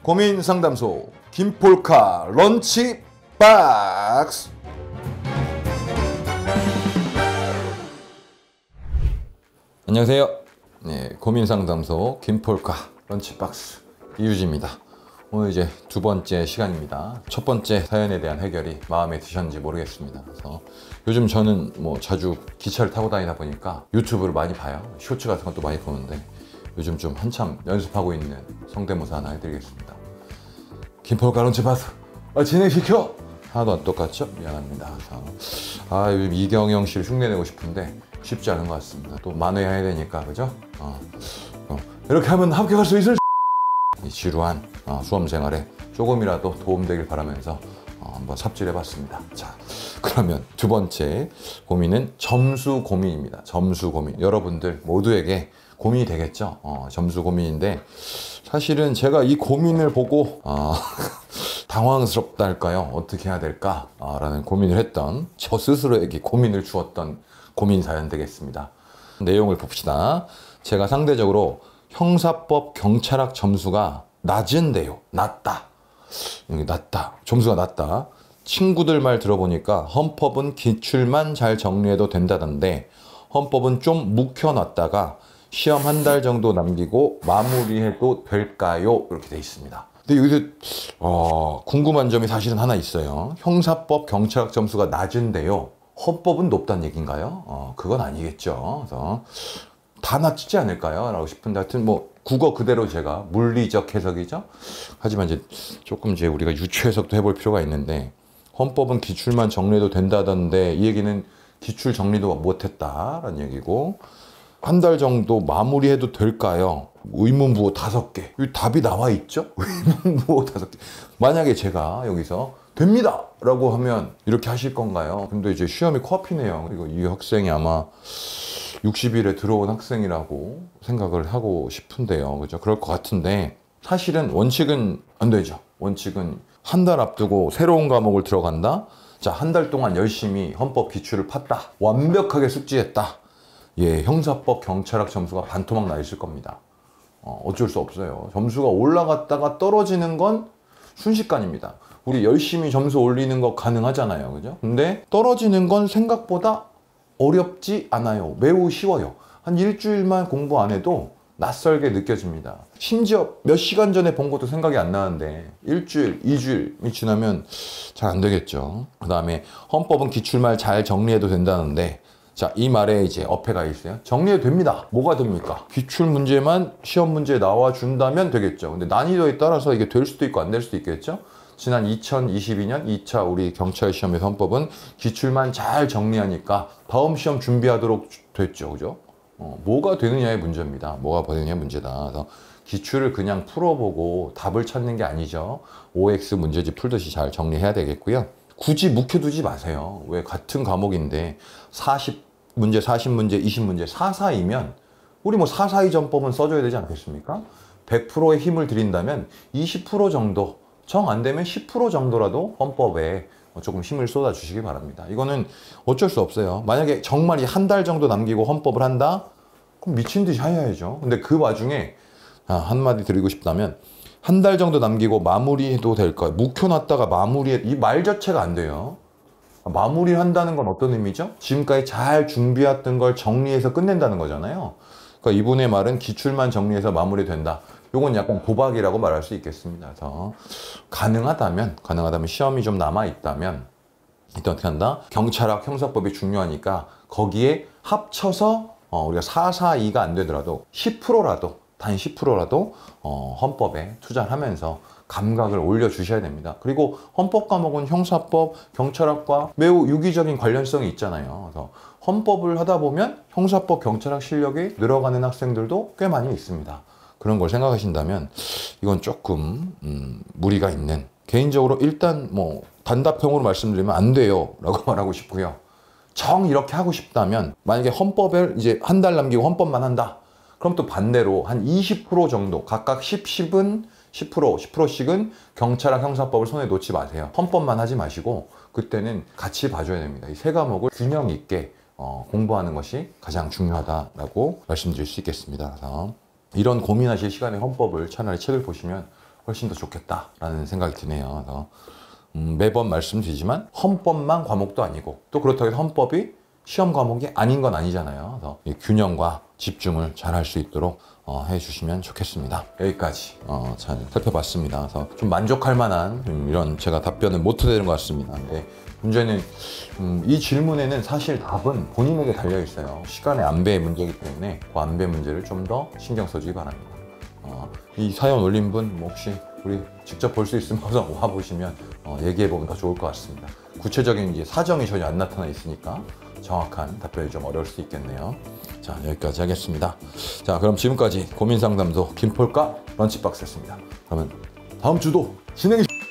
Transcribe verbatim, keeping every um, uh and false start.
고민 상담소 김폴카 런치 박스. 안녕하세요. 네, 고민 상담소 김폴카 런치 박스 이유지입니다. 오늘 이제 두 번째 시간입니다. 첫 번째 사연에 대한 해결이 마음에 드셨는지 모르겠습니다. 그래서 요즘 저는 뭐 자주 기차를 타고 다니다 보니까 유튜브를 많이 봐요. 쇼츠 같은 것도 많이 보는데 요즘 좀 한참 연습하고 있는 성대모사 하나 해드리겠습니다. 김폴카 런치 박스 아, 진행시켜! 하나도 안 똑같죠? 미안합니다. 아, 요즘 이경영 씨를 흉내내고 싶은데 쉽지 않은 것 같습니다. 또 만회해야 되니까, 그죠? 어, 어. 이렇게 하면 합격할 수 있을 이 지루한 어, 수험 생활에 조금이라도 도움되길 바라면서 어, 한번 삽질해봤습니다. 자, 그러면 두 번째 고민은 점수 고민입니다. 점수 고민. 여러분들 모두에게 고민이 되겠죠? 어, 점수 고민인데 사실은 제가 이 고민을 보고 어, 당황스럽다 할까요? 어떻게 해야 될까? 어, 라는 고민을 했던 저 스스로에게 고민을 주었던 고민 사연 되겠습니다. 내용을 봅시다. 제가 상대적으로 형사법 경찰학 점수가 낮은데요. 낮다. 낮다. 점수가 낮다. 친구들 말 들어보니까 헌법은 기출만 잘 정리해도 된다던데 헌법은 좀 묵혀놨다가 시험 한 달 정도 남기고 마무리해도 될까요? 이렇게 돼 있습니다. 근데 여기서 어, 궁금한 점이 사실은 하나 있어요. 형사법 경찰학 점수가 낮은데요. 헌법은 높다는 얘기인가요? 어, 그건 아니겠죠. 그래서 다 낮지 않을까요? 라고 싶은데 하여튼 뭐 국어 그대로 제가 물리적 해석이죠. 하지만 이제 조금 이제 우리가 유추 해석도 해볼 필요가 있는데 헌법은 기출만 정리해도 된다던데 이 얘기는 기출 정리도 못했다라는 얘기고 한 달 정도 마무리해도 될까요? 의문부호 다섯 개. 이 답이 나와 있죠? 의문부호 다섯 개. 만약에 제가 여기서 됩니다! 라고 하면 이렇게 하실 건가요? 근데 이제 시험이 코앞이네요. 그리고 이 학생이 아마 육십 일에 들어온 학생이라고 생각을 하고 싶은데요. 그죠? 그럴 것 같은데 사실은 원칙은 안 되죠. 원칙은 한 달 앞두고 새로운 과목을 들어간다? 자, 한 달 동안 열심히 헌법 기출을 팠다. 완벽하게 숙지했다. 예, 형사법 경찰학 점수가 반토막 나 있을 겁니다. 어, 어쩔 수 없어요. 점수가 올라갔다가 떨어지는 건 순식간입니다. 우리 열심히 점수 올리는 거 가능하잖아요. 그죠? 근데 떨어지는 건 생각보다 어렵지 않아요. 매우 쉬워요. 한 일주일만 공부 안 해도 낯설게 느껴집니다. 심지어 몇 시간 전에 본 것도 생각이 안 나는데 일주일, 이주일이 지나면 잘 안 되겠죠. 그 다음에 헌법은 기출말 잘 정리해도 된다는데 자, 이 말에 이제 어폐가 있어요. 정리해도 됩니다. 뭐가 됩니까? 기출 문제만 시험 문제에 나와준다면 되겠죠. 근데 난이도에 따라서 이게 될 수도 있고 안 될 수도 있겠죠. 지난 이천이십이 년 이 차 우리 경찰 시험에서 헌법은 기출만 잘 정리하니까 다음 시험 준비하도록 됐죠. 그죠? 어, 뭐가 되느냐의 문제입니다. 뭐가 되느냐의 문제다. 그래서 기출을 그냥 풀어보고 답을 찾는 게 아니죠. 오엑스 문제집 풀듯이 잘 정리해야 되겠고요. 굳이 묵혀두지 마세요. 왜 같은 과목인데 사십 문제, 사십 문제, 이십 문제, 사사이면 우리 뭐 사사이 전법은 써줘야 되지 않겠습니까? 백 퍼센트의 힘을 들인다면 이십 퍼센트 정도, 정 안 되면 십 퍼센트 정도라도 헌법에 조금 힘을 쏟아주시기 바랍니다. 이거는 어쩔 수 없어요. 만약에 정말 한 달 정도 남기고 헌법을 한다? 그럼 미친 듯이 해야죠. 근데 그 와중에 아, 한마디 드리고 싶다면 한 달 정도 남기고 마무리해도 될까요? 묵혀놨다가 마무리해, 이 말 자체가 안 돼요. 마무리를 한다는 건 어떤 의미죠? 지금까지 잘 준비했던 걸 정리해서 끝낸다는 거잖아요. 그러니까 이분의 말은 기출만 정리해서 마무리된다. 이건 약간 도박이라고 말할 수 있겠습니다. 그래서 가능하다면, 가능하다면 시험이 좀 남아있다면 일단 어떻게 한다? 경찰학 형사법이 중요하니까 거기에 합쳐서 어, 우리가 사사이가 안 되더라도 십 퍼센트라도 단 십 퍼센트라도 어, 헌법에 투자를 하면서 감각을 올려주셔야 됩니다. 그리고 헌법 과목은 형사법, 경찰학과 매우 유기적인 관련성이 있잖아요. 그래서 헌법을 하다 보면 형사법, 경찰학 실력이 늘어가는 학생들도 꽤 많이 있습니다. 그런 걸 생각하신다면 이건 조금 음, 무리가 있는, 개인적으로 일단 뭐 단답형으로 말씀드리면 안 돼요 라고 말하고 싶고요. 정 이렇게 하고 싶다면 만약에 헌법을 이제 한 달 남기고 헌법만 한다. 그럼 또 반대로 한 이십 퍼센트 정도, 각각 십, 십은 십 퍼센트, 십 퍼센트씩은 경찰학 형사법을 손에 놓지 마세요. 헌법만 하지 마시고 그때는 같이 봐줘야 됩니다. 이 세 과목을 균형 있게 어, 공부하는 것이 가장 중요하다라고 말씀드릴 수 있겠습니다. 그래서 이런 고민하실 시간에 헌법을 차라리 책을 보시면 훨씬 더 좋겠다라는 생각이 드네요. 그래서 음, 매번 말씀드리지만 헌법만 과목도 아니고 또 그렇다고 해서 헌법이 시험 과목이 아닌 건 아니잖아요. 그래서 이 균형과 집중을 잘 할 수 있도록 어, 해주시면 좋겠습니다. 여기까지 어, 잘 살펴봤습니다. 그래서 좀 만족할 만한 음, 이런 제가 답변을 못 드리는 것 같습니다. 근데 문제는 음, 이 질문에는 사실 답은 본인에게 달려 있어요. 시간의 안배의 문제이기 때문에 그 안배 문제를 좀 더 신경 써주기 바랍니다. 어, 이 사연 올린 분 뭐 혹시 우리 직접 볼 수 있으면 와 보시면 어, 얘기해 보면 더 좋을 것 같습니다. 구체적인 이제 사정이 전혀 안 나타나 있으니까 정확한 답변이 좀 어려울 수 있겠네요. 자, 여기까지 하겠습니다. 자, 그럼 지금까지 고민상담소 김폴까 런치박스였습니다. 그러면 다음 주도 진행해 주십시오.